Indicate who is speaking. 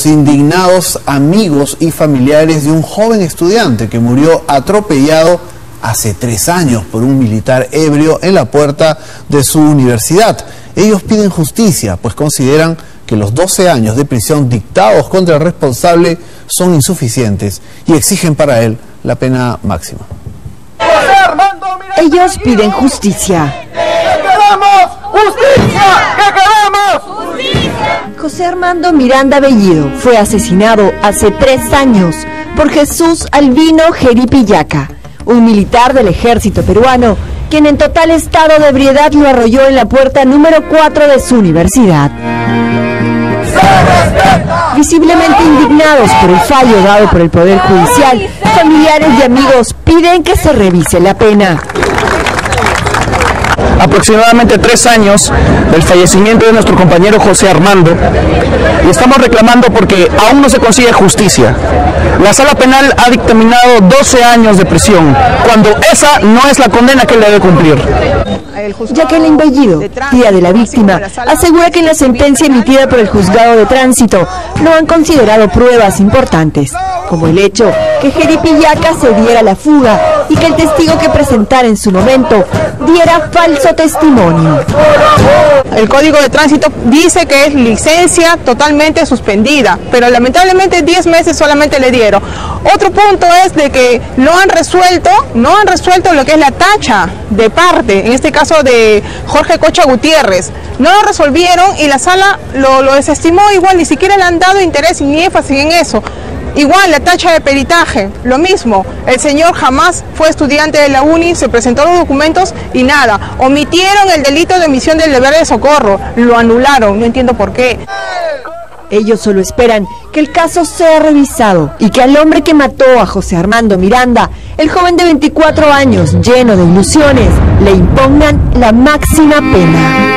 Speaker 1: los indignados amigos y familiares de un joven estudiante que murió atropellado hace 3 años por un militar ebrio en la puerta de su universidad. Ellos piden justicia, pues consideran que los 12 años de prisión dictados contra el responsable son insuficientes y exigen para él la pena máxima.
Speaker 2: Ellos piden justicia.
Speaker 3: ¡Queremos justicia! ¿Qué queremos? ¡Justicia!
Speaker 2: José Armando Miranda Bellido fue asesinado hace 3 años por Jesús Albino Jeripillaca, un militar del ejército peruano, quien en total estado de ebriedad lo arrolló en la puerta número 4 de su universidad. Visiblemente indignados por el fallo dado por el Poder Judicial, familiares y amigos piden que se revise la pena.
Speaker 4: Aproximadamente 3 años del fallecimiento de nuestro compañero José Armando, y estamos reclamando porque aún no se consigue justicia. La sala penal ha dictaminado 12 años de prisión, cuando esa no es la condena que él debe cumplir.
Speaker 2: Jacqueline Bellido, tía de la víctima, asegura que en la sentencia emitida por el juzgado de tránsito no han considerado pruebas importantes, como el hecho que Jeripillaca se diera la fuga y que el testigo que presentara en su momento diera falso testimonio.
Speaker 5: El Código de Tránsito dice que es licencia totalmente suspendida, pero lamentablemente 10 meses solamente le dieron. Otro punto es de que no han resuelto lo que es la tacha de parte, en este caso de Jorge Cocha Gutiérrez. No lo resolvieron y la sala lo desestimó, igual ni siquiera le han dado interés ni énfasis en eso. Igual la tacha de peritaje, lo mismo, el señor jamás fue estudiante de la uni, se presentó los documentos y nada, omitieron el delito de omisión del deber de socorro, lo anularon, no entiendo por qué.
Speaker 2: Ellos solo esperan que el caso sea revisado y que al hombre que mató a José Armando Miranda, el joven de 24 años lleno de ilusiones, le impongan la máxima pena.